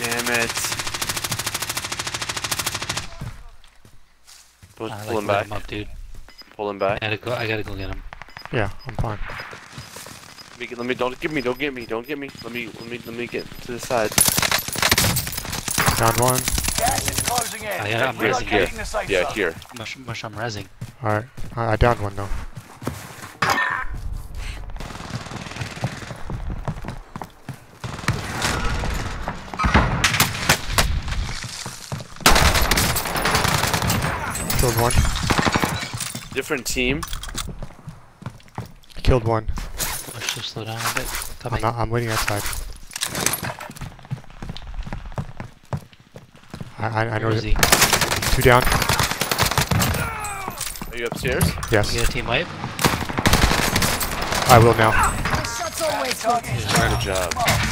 Damn it. Pull him back. Him up, dude. Pull him back. I gotta go get him. Yeah, I'm fine. Let me, don't get me. Let me get to the side. Down one. Gas is closing in. I'm Relocating the safe Yeah, zone. here. Mush, I'm rezzing. Alright. I downed one though. Killed one. Different team. Killed one. Mush, just slow down a bit. Coming. I'm waiting outside. I know Where is he? 2 down. Are you upstairs? Yes. You get a team wipe? I will now. Shots always good. Good job.